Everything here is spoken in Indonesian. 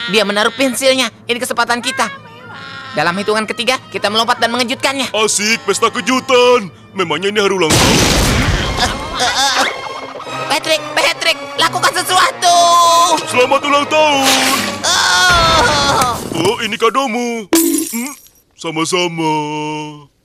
Dia menaruh pensilnya. Ini kesempatan kita. Dalam hitungan ketiga, kita melompat dan mengejutkannya. Asik, pesta kejutan. Memangnya ini hari ulang tahun? Patrick, lakukan sesuatu. Selamat ulang tahun. Oh. Oh, ini kadomu. Sama-sama.